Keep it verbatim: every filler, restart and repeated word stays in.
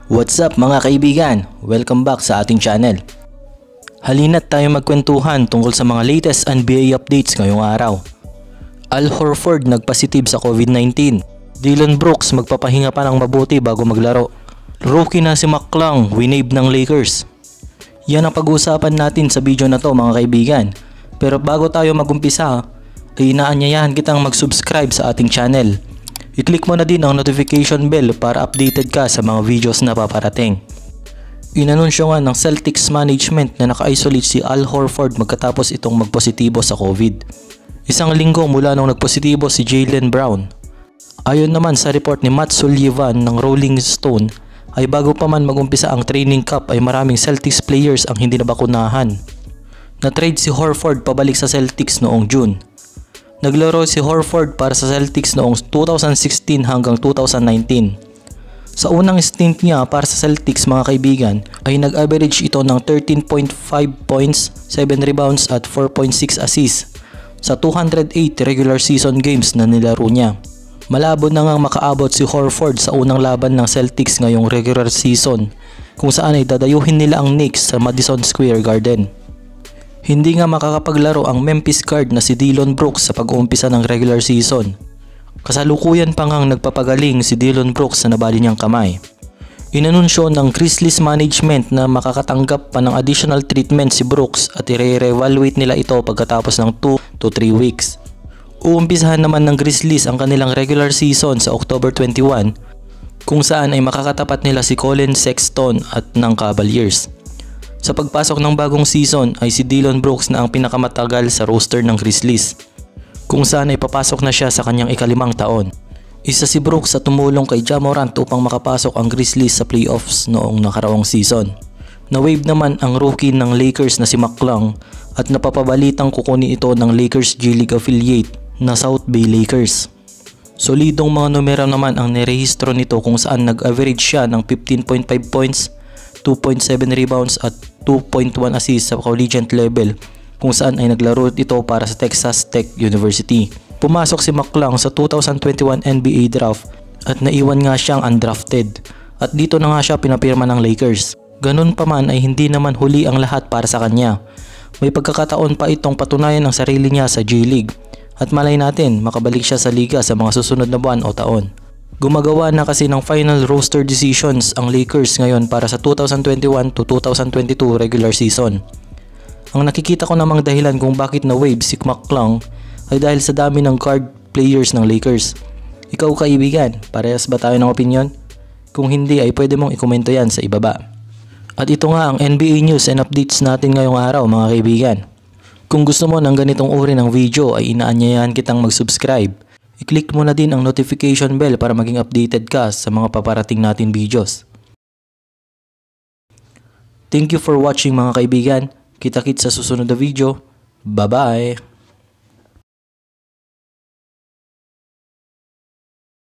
What's up mga kaibigan? Welcome back sa ating channel. Halinat tayo magkwentuhan tungkol sa mga latest N B A updates ngayong araw. Al Horford nagpositive sa COVID nineteen. Dillon Brooks magpapahinga pa ng mabuti bago maglaro. Rookie na si McClung, winave ng Lakers. Yan ang pag-uusapan natin sa video na to mga kaibigan. Pero bago tayo magumpisa, ay inaanyayahan kitang mag-subscribe sa ating channel. I-click mo na din ang notification bell para updated ka sa mga videos na paparating. Inanunsyo nga ng Celtics management na naka-isolate si Al Horford magkatapos itong magpositibo sa COVID. Isang linggo mula nung nagpositibo si Jaylen Brown. Ayon naman sa report ni Matt Sullivan ng Rolling Stone, ay bago pa man magumpisa ang training camp ay maraming Celtics players ang hindi nabakunahan. Na-trade si Horford pabalik sa Celtics noong June. Naglaro si Horford para sa Celtics noong two thousand sixteen hanggang two thousand nineteen. Sa unang stint niya para sa Celtics mga kaibigan ay nag-average ito ng thirteen point five points, seven rebounds at four point six assists sa two hundred eight regular season games na nilaro niya. Malabo na ngang makaabot si Horford sa unang laban ng Celtics ngayong regular season kung saan ay dadayuhin nila ang Knicks sa Madison Square Garden. Hindi nga makakapaglaro ang Memphis guard na si Dillon Brooks sa pag-uumpisa ng regular season. Kasalukuyan pa ngang nagpapagaling si Dillon Brooks sa nabali niyang kamay. Inanunsyo ng Grizzlies management na makakatanggap pa ng additional treatment si Brooks at i-re-evaluate nila ito pagkatapos ng two to three weeks. Uumpisahan naman ng Grizzlies ang kanilang regular season sa October twenty-first kung saan ay makakatapat nila si Colin Sexton at ng Cavaliers. Sa pagpasok ng bagong season ay si Dillon Brooks na ang pinakamatagal sa roster ng Grizzlies, kung saan ay papasok na siya sa kanyang ikalimang taon. Isa si Brooks sa tumulong kay Ja Morant upang makapasok ang Grizzlies sa playoffs noong nakaraang season. Nawaived naman ang rookie ng Lakers na si McClung at napapabalitang kukunin ito ng Lakers G League affiliate na South Bay Lakers. Solidong mga numero naman ang nirehistro nito kung saan nag-average siya ng fifteen point five points, two point seven rebounds at two point one assists sa collegiate level kung saan ay naglaro ito para sa Texas Tech University. Pumasok si McClung sa two thousand twenty-one N B A draft at naiwan nga siyang undrafted at dito na nga siya pinapirma ng Lakers. Ganun pa man ay hindi naman huli ang lahat para sa kanya. May pagkakataon pa itong patunayan ang sarili niya sa G League at malay natin makabalik siya sa liga sa mga susunod na buwan o taon. Gumagawa na kasi ng final roster decisions ang Lakers ngayon para sa two thousand twenty-one to two thousand twenty-two regular season. Ang nakikita ko namang dahilan kung bakit na-waive si McClung ay dahil sa dami ng guard players ng Lakers. Ikaw kaibigan, parehas ba tayo ng opinion? Kung hindi ay pwede mong ikomento yan sa ibaba. At ito nga ang N B A news and updates natin ngayong araw mga kaibigan. Kung gusto mo ng ganitong uri ng video ay inaanyayahan kitang mag-subscribe. I-click mo na din ang notification bell para maging updated ka sa mga paparating natin videos. Thank you for watching mga kaibigan. Kita-kits sa susunod na video. Bye-bye!